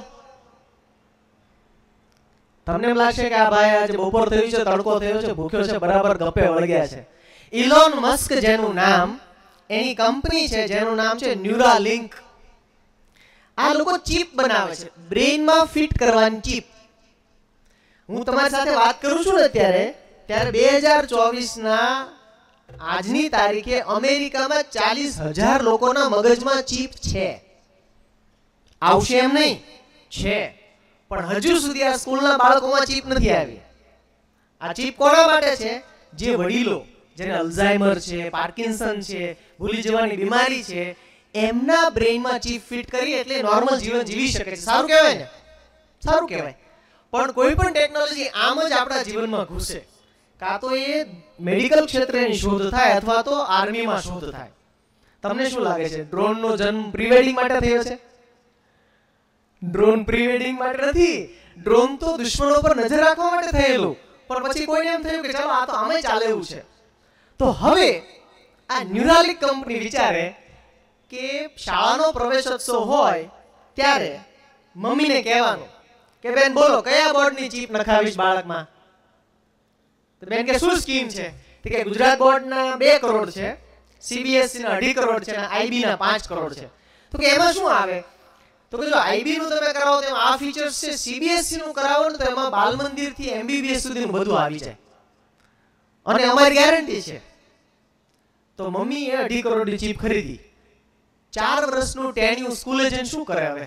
તમને એમ લાગશે કે આ ભાઈ આજે બપોર થયું છે, તડકો થયો છે, ભૂખ્યો છે, બરાબર ગપ્પે વળગ્યા છે. ઇલોન મસ્ક જેનું નામ, એની કંપની છે જેનું નામ છે ન્યુરાલિંક. આ લોકો ચિપ બનાવે છે, બ્રેઇનમાં ફિટ કરવાની ચિપ. હું તમારી સાથે વાત કરું છું ને અત્યારે, ત્યારે બે હજાર ચોવીસ ના આજની તારીખે અમેરિકામાં ચાલીસ હજાર લોકોના મગજમાં ચિપ છે. આવશે એમ નહીં, છે. પણ હજુ સુધી આ સ્કૂલના બાળકોમાં ચિપ નથી આવી. આ ચિપ કોના માટે છે? જે વડીલો, જેને અલ્ઝાઇમર છે, પાર્કિન્સન છે, ભૂલી જવાની બીમારી છે, એમના બ્રેઇનમાં ચિપ ફિટ કરી એટલે નોર્મલ જીવન જીવી શકે છે. સારું કહેવાય ને? સારું કહેવાય. પણ કોઈ પણ ટેકનોલોજી આમ જ આપણા જીવનમાં ઘૂસે, કાં તો એ મેડિકલ ક્ષેત્રેની શોધ થાય અથવા તો આર્મીમાં શોધ થાય. તમને શું લાગે છે ડ્રોનનો જન્મ પ્રી વેડિંગ માટે થયો છે? ડ્રોન પ્રી વેડિંગ માટે નથી. ડ્રોન તો દુશ્મનો પર નજર રાખવા માટે થયેલું. પણ પછી કોઈને એમ થયું કે ચાલો આ તો આમે ચાલે એવું છે. તો હવે આ ન્યુરાલિક કંપની વિચારે કે શાળાનો પ્રવેશોત્સવ હોય ત્યારે મમ્મીને કહેવાનું કે બેન બોલો કયા બોર્ડની ચીપ નખાવીશ બાળકમાં? તો બેન કે શું સ્કીમ છે? કે ગુજરાત બોર્ડના બે કરોડ છે, સીબીએસઈ ના અઢી કરોડ છે અને આઈબી ના પાંચ કરોડ છે. તો કે એમાં શું આવે? તો કે જો આઈબી નું તમે કરાવો તો આ ફીચર્સ છે, સીબીએસઈ નું કરાવો ને તો એમાં બાલ મંદિર થી એમબીબીએસ સુધીનું બધું આવી જાય અને અમારી ગેરંટી છે. તો મમ્મીએ અઢી કરોડની ચીપ ખરીદી, ચાર વર્ષનું ટેન્યુ સ્કૂલે જઈને શું કરે? હવે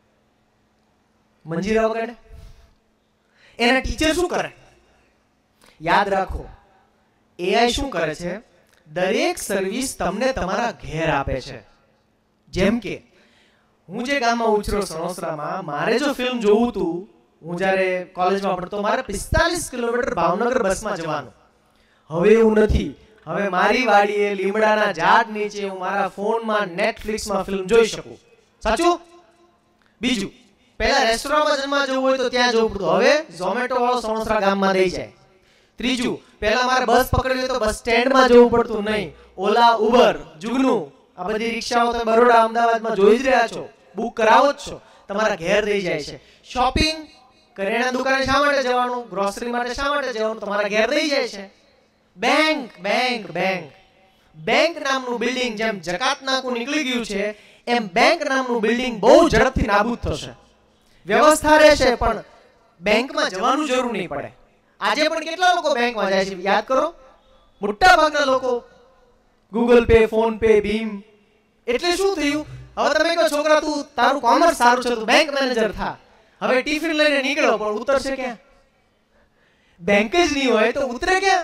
મંજીરા વગાડે? એના ટીચર શું કરે? યાદ રાખો, એઆઈ શું કરે છે? દરેક સર્વિસ તમને તમારા ઘેર આપે છે. જેમ કે હું જે ગામમાં ઉછર્યો સણોસરામાં, મારે જો ફિલ્મ જોવું હતું, હું જ્યારે કોલેજમાં ભણતો, મારે પિસ્તાલીસ કિલોમીટર ભાવનગર બસમાં જવાનું. હવે એવું નથી. હવે મારી વાડીએ લીમડાના ઝાડ નીચે હું મારા ફોનમાં નેટફ્લિક્સમાં ફિલ્મ જોઈ શકું. સાચું? બીજું, પહેલા રેસ્ટોરન્ટમાં જમવા જવું હોય તો ત્યાં જવું પડતું, હવે ઝોમેટો વાળો સણોસરા ગામમાં દઈ જાય. ત્રીજું, પહેલા મારે બસ પકડવી હોય તો બસ સ્ટેન્ડમાં જવું પડતું નહીં. ઓલા, ઉબર, જુગનું, આ બધી રિક્ષાઓ તમે બરોડા અમદાવાદમાં જોઈ જ રહ્યા છો, બુક કરાવો જ છો, તમારા ઘેર દઈ જાય છે. શોપિંગ, કરિયાણા દુકાને શા માટે જવાનું? ગ્રોસરી માટે શા માટે જવાનું? તમારા ઘેર દઈ જાય છે. બેંક બેંક બેંક બેંક નામનું બિલ્ડિંગ જેમ જકાત નાકું નીકળી ગયું છે, એમ બેંક નામનું બિલ્ડિંગ બહુ ઝડપથી નાબૂદ થશે. વ્યવસ્થા રહેશે પણ બેંકમાં જવાનું જરૂર નહીં પડે. આજે પણ કેટલા લોકો બેંકમાં જાય છે યાદ કરો? મોટા ભાગના લોકો ગૂગલ પે, ફોન પે, ભીમ. એટલે શું થયું? હવે તમે કહો છોકરા તું તારું કોમર્સ સારું છે, તું બેંક મેનેજર થા. હવે ટિફિન લઈને નીકળો પણ ઉતરશે ક્યાં? બેંક જ નહીં હોય તો ઉતરે ક્યાં?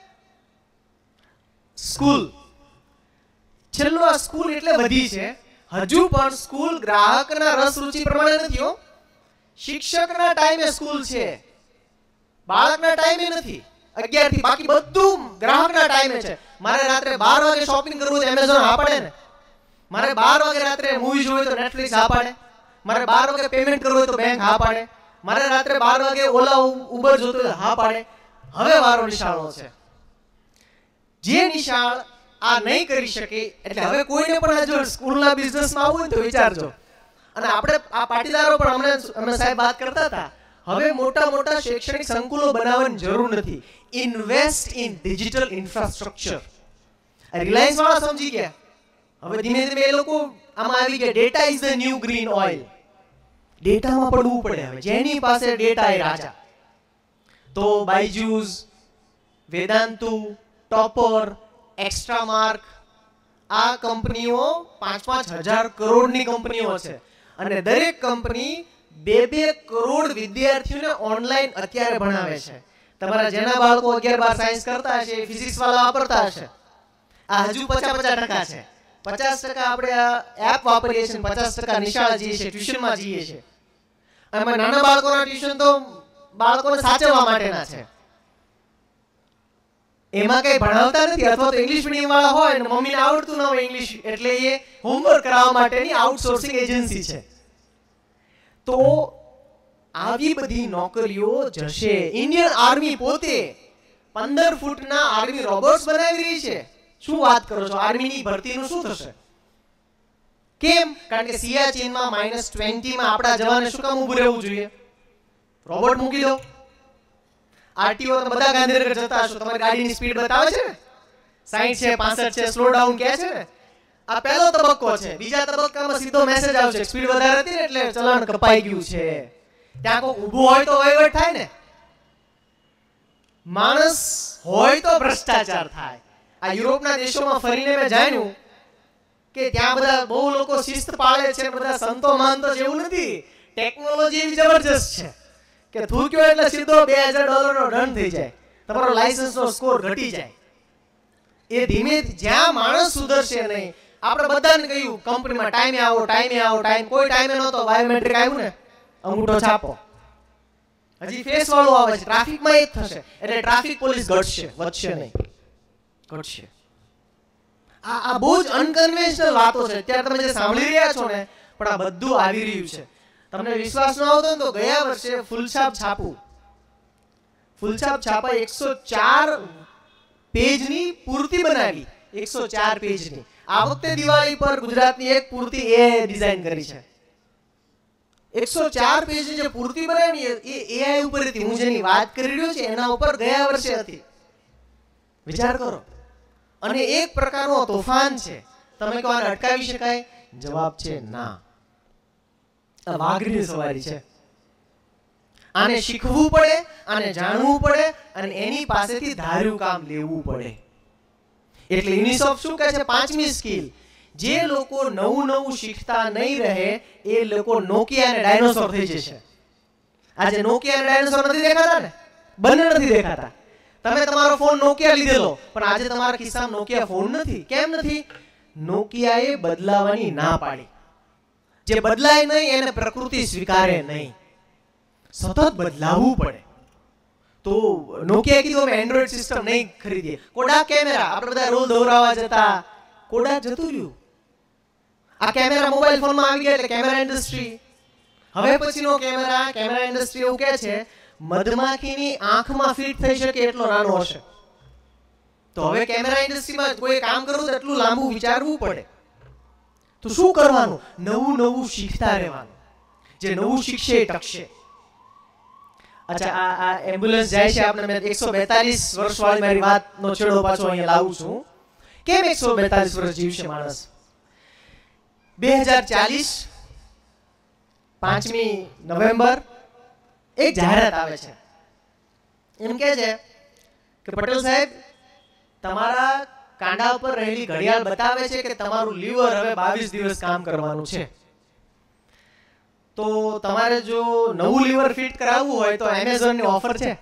સ્કૂલ. છેલ્લો આ સ્કૂલ એટલે વધી છે. હજુ પણ સ્કૂલ ગ્રાહકના રસ રુચિ પ્રમાણે નથી હો. શિક્ષકના ટાઈમે સ્કૂલ છે, બાળકના ટાઈમે નથી. અગિયાર થી બાકી બધું ગ્રાહકના ટાઈમે છે. મારે રાત્રે બાર વાગે શોપિંગ કરવું તો એમેઝોન હા પાડે ને. મારે બાર વાગે રાત્રે મૂવી જોવી તો નેટફ્લિક્સ હા પાડે. મારે બાર વાગે પેમેન્ટ કરવું હોય તો બેંક હા પાડે. મારે રાત્રે બાર વાગે ઓલા ઉબર જોતો હોય હા પાડે. હવે વારો નિશાળનો છે. જે નિશાળ આ નહીં કરી શકે, એટલે હવે કોઈને પણ જો સ્કૂલના બિઝનેસમાં આવવું હોય તો વિચારજો. અને આપણે આ પાટીદારો પણ અમને અમે સાહેબ વાત કરતા હતા, હવે મોટા મોટા શૈક્ષણિક સંકુલો બનાવવાની જરૂર નથી. Invest in digital infrastructure. Reliance વાળા સમજી ગયા. હવે ધીમે ધીમે એ લોકો આમાં આવી ગયા. Data is the new green oil. ડેટામાં પડવું પડે. હવે જેની પાસે ડેટા એ રાજા. તો બાયજૂસ, વેદાંતુ, ટોપર, એક્સ્ટ્રા માર્ક, આ કંપનીઓ પાંચ પાંચ હજાર કરોડની કંપનીઓ છે અને દરેક કંપની બે બે કરોડ વિદ્યાર્થીઓને ઓનલાઈન અત્યારે ભણાવે છે. તમારા જેના બાળકો અગિયાર બાર સાયન્સ કરતા હશે, ફિઝિક્સ વાળા વાપરતા હશે. આ હજુ પચાસ પચાસ ટકા છે. પચાસ ટકા આપણે આ એપ વાપરીએ છીએ, પચાસ ટકા નિશાળા જઈએ છીએ, ટ્યુશનમાં જઈએ છીએ. એમાં નાના બાળકોના ટ્યુશન તો બાળકોને સાચવવા માટેના છે. એમાં કઈ ભણાવતા નથી. અથવા તો ઇંગ્લિશ મીડિયમ વાળા હોય અને મમ્મીને આવડતું ના હોય ઇંગ્લિશ, એટલે એ હોમવર્ક કરાવવા માટેની આઉટસોર્સિંગ એજન્સી છે. તો આવી બધી નોકરીઓ જશે. ઇન્ડિયન આર્મી પોતે પંદર ફૂટના આર્મી રોબોટ્સ બનાવી રહી છે. શું વાત કરો છો? આર્મીની ભરતીનું શું થશે? કેમ? કારણ કે સિયાચીનમાં માઇનસ ટ્વેન્ટી માં આપણા જવાને શું કામ ઊભું રહેવું જોઈએ? રોબોટ મૂકી દો. આરટીઓ બધા ગાંધીનગર જતા હશો, તમારી ગાડીની સ્પીડ બતાવે છે ને, સાઈઠ છે, પાસઠ છે, સ્લો ડાઉન કહે છે ને. આ પહેલો તબક્કો છે. બીજા તબક્કામાં સીધો મેસેજ આવશે, સ્પીડ વધારે હતી ને એટલે ચલાણ કપાઈ ગયું છે. ત્યાં કોઈ ઊભું હોય તો વહીવટ થાય ને. માણસ હોય તો ભ્રષ્ટાચાર થાય. આ યુરોપના દેશોમાં ફરીને મેં જાણ્યું કે ત્યાં બધા બહુ લોકો શિસ્ત પાળે છે, બધા સંતો માનતો છે. એવું નથી. ટેકનોલોજી એવી જબરજસ્ત છે કે થૂક્યો એટલે સીધો બે હજાર ડોલરનો દંડ થઈ જાય, તમારો લાયસન્સનો સ્કોર ઘટી જાય. એ ધીમે જ્યાં માણસ સુધરશે નહીં. આપણે બધાને કહ્યું કંપનીમાં ટાઈમે આવો, ટાઈમે આવો, ટાઈમ કોઈ ટાઈમે નહોતો. બાયોમેટ્રિક આવ્યું ને, અંગૂઠો છાપો. હજી ફેસ વાળું આવે છે. ટ્રાફિકમાં એ જ થશે. એટલે ટ્રાફિક પોલીસ ઘટશે, વધશે નહીં, ઘટશે. આ આ બહુ જ અનકન્વેન્શનલ વાતો છે. અત્યારે તમે જે સાંભળી રહ્યા છો ને, પણ આ બધું આવી રહ્યું છે. તમને વિશ્વાસ ન આવતો ને તો ગયા વર્ષે ફૂલછાપ છાપું ફૂલછાપ છાપા એકસો ચાર પેજની પૂર્તિ બનાવી. એકસો ચાર પેજની. આ વખતે દિવાળી પર ગુજરાતની એક પૂર્તિ એ ડિઝાઇન કરી છે. એકસો ચાર પેજની જે પૂર્તિ બનાવી એ એઆઈ ઉપર હતી. હું જેની વાત કરી રહ્યો છું એના ઉપર ગયા વર્ષે હતી. વિચાર કરો. અને એક પ્રકારનો તોફાન છે. તમે કહો આને અટકાવી શકાય? જવાબ છે ના. આ વાઘની સવારી છે. આને શીખવું પડે, આને જાણવું પડે અને એની પાસેથી ધાર્યું કામ લેવું પડે. એટલે યુનિસેફ શું કહે છે? પાંચમી સ્કિલ, જે લોકો નવું નવું શીખતા નહીં રહે એ લોકો નોકિયા અને ડાયનોસોર થઈ જશે. આજે નોકિયા અને ડાયનોસોર નથી દેખાતા ને, બંને નથી દેખાતા. તમે તમારો ફોન નોકિયા લીધેલો, પણ આજે તમારા ખિસ્સામાં નોકિયા ફોન નથી. કેમ નથી? નોકિયાએ બદલાવાની ના પાડી. જે બદલાય નહીં એને પ્રકૃતિ સ્વીકારે નહીં. સતત બદલાવવું પડે. તો નોકિયાએ કીધું અમે એન્ડ્રોઈડ સિસ્ટમ નહીં ખરીદીએ. કોડાક કેમેરા, આપણે બધા રોલ દોરાવા જતા, કોડાક જતું રહ્યું. આ કેમેરા મોબાઈલ ફોનમાં આવી ગયા એટલે કેમેરા ઇન્ડસ્ટ્રી. હવે પછીનો કેમેરા, કેમેરા ઇન્ડસ્ટ્રી એવું કહે છે મધમાખીની આંખમાં ફિટ થઈ શકે એટલો નાનો હશે. તો હવે કેમેરા ઇન્ડસ્ટ્રીમાં કોઈ કામ કરવું તો એટલું લાંબુ વિચારવું પડે. તો શું કરવાનું? નવું નવું શીખતા રહેવાનું. જે નવું શીખશે એ ટકશે. અચ્છા, આ આ એમ્બ્યુલન્સ જાય છે. આપણે મેં એકસો બેતાલીસ વર્ષ વાળી મારી વાતનો છેડો પાછો અહીંયા લાવું છું. કેમ એકસો બેતાલીસ વર્ષ જીવશે માણસ? બે હજાર ચાલીસ પાંચમી નવેમ્બર એક જાહેરાત આવે છે. એમ કે છે કે પટેલ સાહેબ, તમારા કાંડા ઉપર રહેલી ઘડિયાળ બતાવે છે કે તમારું લીવર હવે બાવીસ દિવસ કામ કરવાનું છે. તો તમારે જો નવું લીવર ફિટ કરાવવું હોય તો એમેઝોન ની ઓફર છે.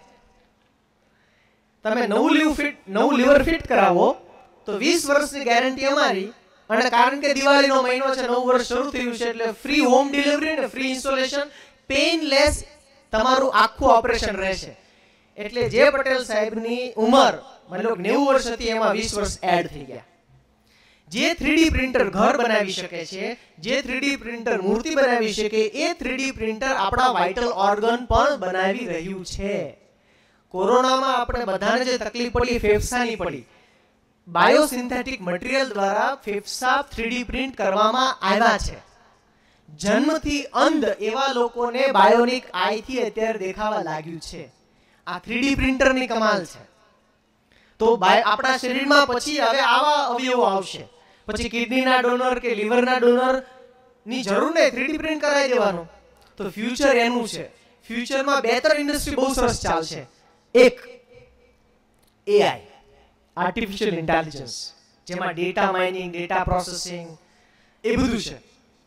તમે નવું લીવર ફિટ નવું લીવર ફિટ કરાવો તો વીસ વર્ષની ગેરંટી અમારી. અને કારણ કે દિવાળીનો મહિનો છે, નવું વર્ષ શરૂ થયું છે, એટલે ફ્રી હોમ ડિલિવરી ને ફ્રી ઇન્સ્ટોલેશન, પેઇનલેસ તમારું આખું ઓપરેશન રહેશે. એટલે જે પટેલ સાહેબની ઉંમર મતલબ નેવું વર્ષ હતી એમાં વીસ વર્ષ એડ થઈ ગયા. જે થ્રીડી પ્રિન્ટર ઘર બનાવી શકે છે, જે થ્રીડી પ્રિન્ટર મૂર્તિ બનાવી શકે, એ થ્રીડી પ્રિન્ટર આપણા વાઇટલ ઓર્ગન પણ બનાવી રહ્યું છે. કોરોનામાં આપણે બધાને જે તકલીફ પડી ફેફસાની પડી. બાયોસિન્થેટિક મટીરિયલ દ્વારા ફેફસા થ્રીડી પ્રિન્ટ કરવામાં આવ્યા છે. જન્મથી અંધ એવા લોકોને બાયોનિક આઈથી અત્યારે દેખાવા લાગ્યું છે. આ થ્રીડી પ્રિન્ટરની કમાલ છે. તો આપણા શરીરમાં પછી હવે આવા અવયવો આવશે. પછી કિડનીના ડોનર કે લીવરના ડોનર ની જરૂર નહીં, થ્રીડી પ્રિન્ટ કરાવી દેવાનું. તો ફ્યુચર એનું છે. ફ્યુચરમાં બે ત્રણ ઇન્ડસ્ટ્રી બહુ સરસ ચાલશે. એક એઆઈ, આર્ટિફિશિયલ ઇન્ટેલિજન્સ, જેમાં ડેટા માઇનિંગ, ડેટા પ્રોસેસિંગ એ બધું છે.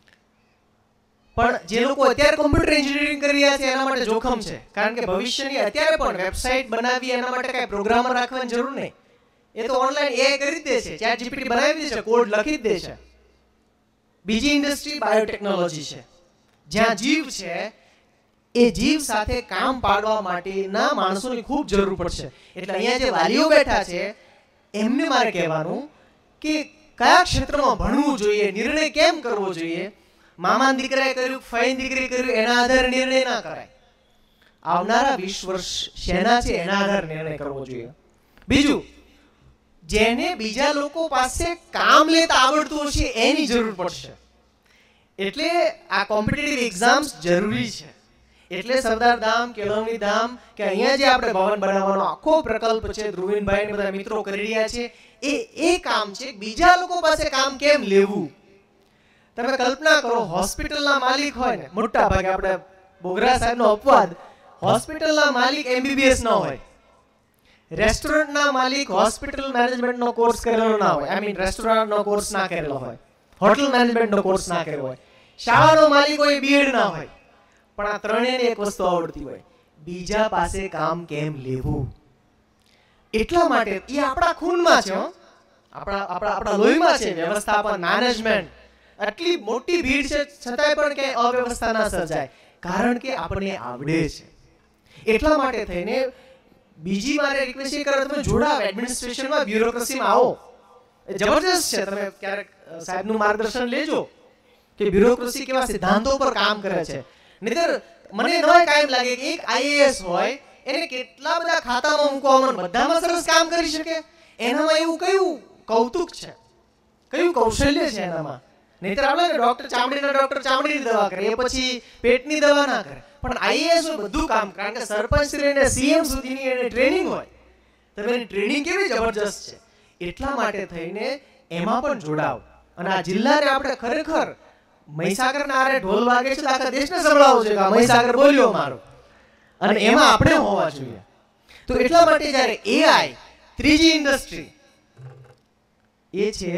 પણ જે લોકો અત્યારે કોમ્પ્યુટર એન્જિનિયરિંગ કરી રહ્યા છે એના માટે જોખમ છે. કારણ કે ભવિષ્યની અત્યારે પણ વેબસાઇટ બનાવી એના માટે કઈ પ્રોગ્રામર રાખવાની જરૂર નહીં. એ તો ઓનલાઈન એઆઈ કરી દે છે, ચેટ જીપીટી બનાવી દે છે, કોડ લખી દે છે. બીજી ઇન્ડસ્ટ્રી બાયોટેકનોલોજી છે, જ્યાં જીવ છે એ જીવ સાથે કામ પાડવા માટેના માણસોની ખૂબ જરૂર પડશે. એટલે અહીંયા જે વાલીઓ બેઠા છે એમને મારે કહેવાનું કે કયા ક્ષેત્રમાં ભણવું જોઈએ, નિર્ણય કેમ કરવો જોઈએ. મામા દીકરાએ કર્યું, ફઈન દીકરી કર્યું, એના આધારે નિર્ણય ના કરાય. આવનારા વીસ વર્ષ શેના છે એના આધારે નિર્ણય કરવો જોઈએ. બીજું, જેને બીજા લોકો પાસે કામ લેતા આવડતું હશે એની જરૂર પડશે. એટલે આ કોમ્પિટિટિવ એક્ઝામ્સ જરૂરી છે. એટલે સરદાર ધામ, કેળવણી ધામ કે અહીંયા જે આપણે ભવન બનાવવાનો આખો પ્રકલ્પ છે, ધ્રુવીનભાઈ ને બધા મિત્રો કરી રહ્યા છે, એ એ કામ છે. બીજા લોકો પાસે કામ કેમ લેવું? તમે કલ્પના કરો, હોસ્પિટલના માલિક હોય ને, મોટા ભાગે આપણે બોગરા સાહેબનો અપવાદ, હોસ્પિટલના માલિક એમબીબીએસ ન હોય, રેસ્ટોરન્ટના માલિક હોસ્પિટલ મેનેજમેન્ટનો કોર્સ કરેલો ના હોય, આઈ મીન રેસ્ટોરન્ટનો કોર્સ ના કરેલો હોય, હોટલ મેનેજમેન્ટનો કોર્સ ના કરેલો હોય, શાળાનો માલિક હોય બીએડ ના હોય, પણ આ ત્રણેયને એક વસ્તુ આવડતી હોય, બીજા પાસે કામ કેમ લેવું. એટલા માટે એ આપણા ખૂનમાં છે, આપણા આપણા આપણા લોહીમાં છે. વ્યવસ્થાપન, મેનેજમેન્ટ, આટલી મોટી ભીડ છે છતાંય પણ ક્યાંય અવ્યવસ્થા ના સર્જાય, કારણ કે આપણને આવડે છે. એટલા માટે થઈને બીજી મારે રિક્વેસ્ટ એ કરે, તમે જોડાવ એડમિનિસ્ટ્રેશનમાં, બ્યુરોક્રેસીમાં આવો. જબરજસ્ત છે. તમે ક્યારેક સાહેબનું માર્ગદર્શન લેજો કે બ્યુરોક્રેસી કેવા સિદ્ધાંતો પર કામ કરે છે. નહીતર મને નવાય કાયમ લાગે કે એક આઈએએસ હોય એને કેટલા બધા ખાતામાં મૂકવામાં બધામાં સરસ કામ કરી શકે. એનામાં એવું કયું કૌતુક છે, કયું કૌશલ્ય છે એનામાં? નહીતર આપણે ડોક્ટર ચામડીના ડોક્ટર ચામડીની દવા કરે, એ પછી પેટની દવા ના કરે. પણ આઈએએસ બધું કામ, કારણ કે સરપંચ શ્રી ને સીએમ સુધીની એને ટ્રેનિંગ હોય. તમે એની ટ્રેનિંગ કેવી જબરજસ્ત છે. એટલા માટે થઈને એમાં પણ જોડાવ. અને આ જિલ્લાને આપણે ખરેખર મહીસાગરના આરે ઢોલ વાગે છે, આખા દેશને સંભળાવવો છે કે આ મહીસાગર બોલ્યો મારો, અને એમાં આપણે હોવા જોઈએ. તો એટલા માટે જ્યારે એઆઈ ત્રીજી ઇન્ડસ્ટ્રી એ છે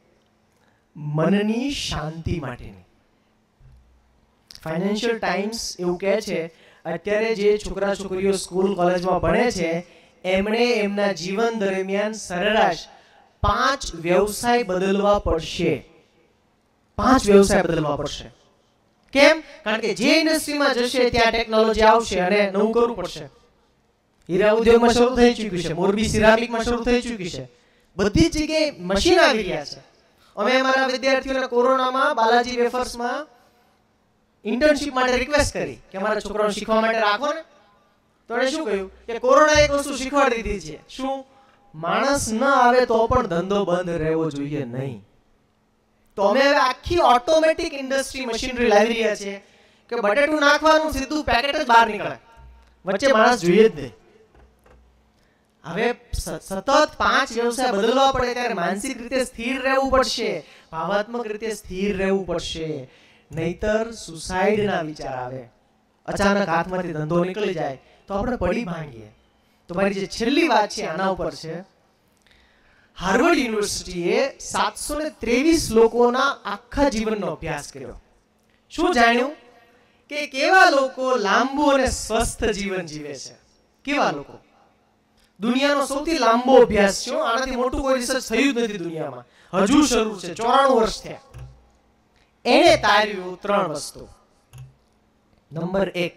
મનની શાંતિ માટેની. ફાઇનાન્શિયલ ટાઈમ્સ એવું કહે છે અત્યારે જે છોકરા છોકરીઓ સ્કૂલ કોલેજમાં ભણે છે એમણે એમના જીવન દરમિયાન સરેરાશ પાંચ વ્યવસાય બદલવા પડશે. પાંચ વ્યવસાય બદલવા પડશે. કેમ? કારણ કે જે ઇન્ડસ્ટ્રીમાં જશે ત્યાં ટેકનોલોજી આવશે અને નવું કરવું પડશે. હીરા ઉદ્યોગમાં શરૂ થઈ ચૂક્યું છે, મોરબી સિરામિકમાં શરૂ થઈ ચૂક્યું છે, બધી જગ્યાએ મશીન આવી રહ્યા છે. અમે અમારા વિદ્યાર્થીઓને કોરોનામાં બાલાજી વેફર્સમાં ઇન્ટર્નશિપ માટે રિક્વેસ્ટ કરી કે અમારા છોકરાઓને શીખવા માટે રાખો ને. તો એને શું કહ્યું કે કોરોના એક વસ્તુ શીખવાડી દીધી છે. શું? માણસ ન આવે તો પણ ધંધો બંધ રહેવો જોઈએ નહીં. તો અમે હવે આખી ઓટોમેટિક ઇન્ડસ્ટ્રી મશીનરી લાવી રહ્યા છે કે બટેટું નાખવાનું સીધું પેકેટ જ બહાર નીકળે, વચ્ચે માણસ જોઈએ જ નહીં. હવે સતત પાંચ વ્યવસાય બદલવા પડે ત્યારે માનસિક રીતે સ્થિર રહેવું પડશે, ભાવાત્મક રીતે સ્થિર રહેવું પડશે, નહીતર સુસાઇડના વિચાર આવે. અચાનક હાથમાંથી ધંધો નીકળી જાય તો આપણે પડી ભાંગીએ. તો મારી જે છેલ્લી વાત છે આના ઉપર છે. હાર્વર્ડ યુનિવર્સિટીએ સાતસો ને ત્રેવીસ લોકોના આખા જીવનનો અભ્યાસ કર્યો. શું જાણ્યું? કે કેવા લોકો લાંબુ અને સ્વસ્થ જીવન જીવે છે. કેવા લોકો? દુનિયાનો સૌથી લાંબો અભ્યાસ છે. આનાથી મોટું કોઈ રિસર્ચ થયું જ નથી દુનિયામાં. હજુ શરૂ છે, ચોરાણું વર્ષ થયા. એને તાર્યું ત્રણ વસ્તુ. નંબર એક,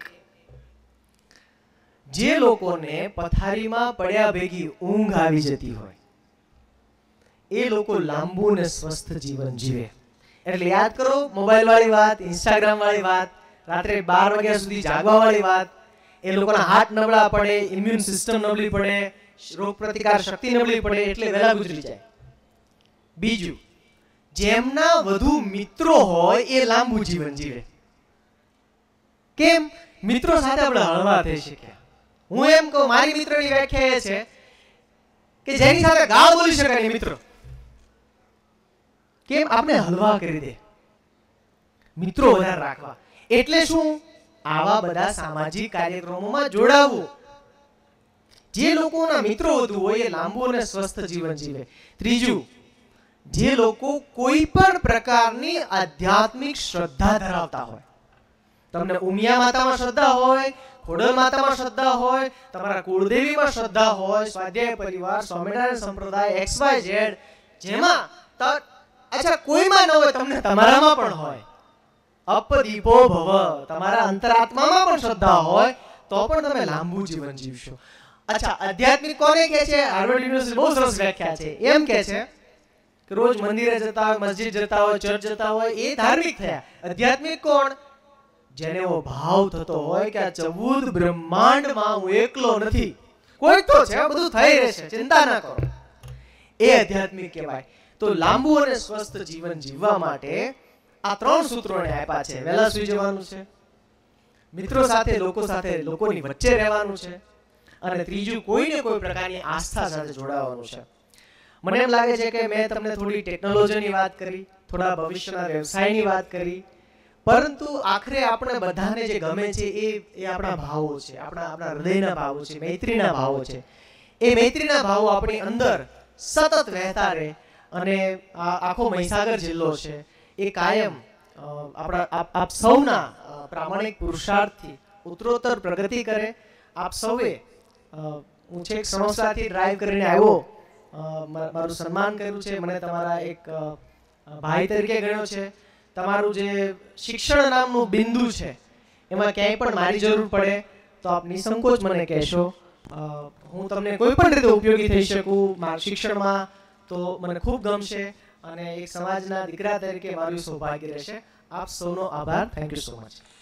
જે લોકોને પથારીમાં પડ્યા ભેગી ઊંઘ આવી જતી હોય એ લોકો લાંબુ અને સ્વસ્થ જીવન જીવે. એટલે યાદ કરો, મોબાઈલ વાળી વાત, ઇન્સ્ટાગ્રામ વાળી વાત, રાત્રે બાર વાગ્યા સુધી જાગવા વાળી વાત, એ લોકોના હાથ નબળા પડે, ઇમ્યુન સિસ્ટમ નબળી પડે, રોગ પ્રતિકાર શક્તિ નબળી પડે એટલે વહેલા ગુજરી જાય. બીજું, જેમના વધુ મિત્રો હોય એ લાંબુ જીવન જીવે. કેમ? મિત્રો સાથે આપણે હળવા થઈ શક્યા. હું એમ કહું, મારી મિત્રની વ્યાખ્યા એ છે કે જેની સાથે ગાળ બોલી શકાય એ મિત્રો. કેમ? આપણે હલવા કરી દે. મિત્રો વધારે રાખવા. એટલે શું? આવા બધા સામાજિક કાર્યક્રમોમાં જોડાવવું. જે લોકોના મિત્રો વધુ હોય એ લાંબુ અને સ્વસ્થ જીવન જીવે. ત્રીજું, જે લોકો કોઈ પણ પ્રકારની આધ્યાત્મિક શ્રદ્ધા ધરાવતા હોય. તમને ઉમિયા માતામાં શ્રદ્ધા હોય, ખોડલ માતામાં શ્રદ્ધા હોય, તમારા કુળદેવીમાં શ્રદ્ધા હોય, સ્વાધ્યાય પરિવાર, સ્વામિનારાયણ સંપ્રદાય, એક્સ વાય ઝેડ, જેમાં અચ્છા કોઈમાં ન હોય, તમને તમારામાં પણ હોય. અપદીપો ભવ, તમારા અંતરાત્મામાં પણ શ્રદ્ધા હોય તો પણ તમે લાંબુ જીવન જીવશો. અચ્છા, આધ્યાત્મિક કોને કહે છે? હાર્વર્ડ યુનિવર્સિટી બહુ સરસ વ્યાખ્યા છે. એમ કહે છે કે રોજ મંદિરે જતા હોય, મસ્જિદ જતા હોય, ચર્ચ જતા હોય એ ધાર્મિક થયા. આધ્યાત્મિક કોણ? જેને એવો ભાવ થતો હોય કે આ ચૌદ બ્રહ્માંડમાં હું એકલો નથી, કોઈ તો છે, બધું થઈ રહેશે, ચિંતા ના કરો, એ આધ્યાત્મિક કહેવાય. તો લાંબુ અને સ્વસ્થ જીવન જીવવા માટે આ ત્રણ સૂત્રોને આપ્યા છે. વહેલા સુઈ જવાનું છે, મિત્રો સાથે, લોકો સાથે, લોકોની વચ્ચે રહેવાનું છે, અને ત્રીજું કોઈને કોઈ પ્રકારની આસ્થા સાથે જોડાવાનું છે. મને એમ લાગે છે કે મેં તમને થોડી ટેકનોલોજીની વાત કરી, થોડા ભવિષ્યના વ્યવસાયની વાત કરી, પરંતુ આખરે આપણે બધાને જે ગમે છે એ એ આપણા ભાવો છે, આપણા આપણા હૃદયના ભાવો છે, મૈત્રીના ભાવો છે. એ મૈત્રીના ભાવો આપણી અંદર સતત વહેતા રહે અને આ આખો મહીસાગર જિલ્લો છે એ કાયમ આપણા આપ સૌના પ્રામાણિક પુરુષાર્થથી ઉત્તરોત્તર પ્રગતિ કરે. આપ સૌએ, હું છેક સણોસરાથી ડ્રાઈવ કરીને આવ્યો, મારું સન્માન કર્યું છે, મને તમારા એક ભાઈ તરીકે ગણ્યો છે. તમારું જે શિક્ષણ નામનું બિંદુ છે એમાં ક્યાંય પણ મારી જરૂર પડે તો આપ નિસંકોચ મને કહેશો. હું તમને કોઈ પણ રીતે ઉપયોગી થઈ શકું મારા શિક્ષણમાં તો મને ખૂબ ગમશે અને એક સમાજના દીકરા તરીકે મારું સૌભાગ્ય રહેશે. આપ સૌનો આભાર. Thank you so much.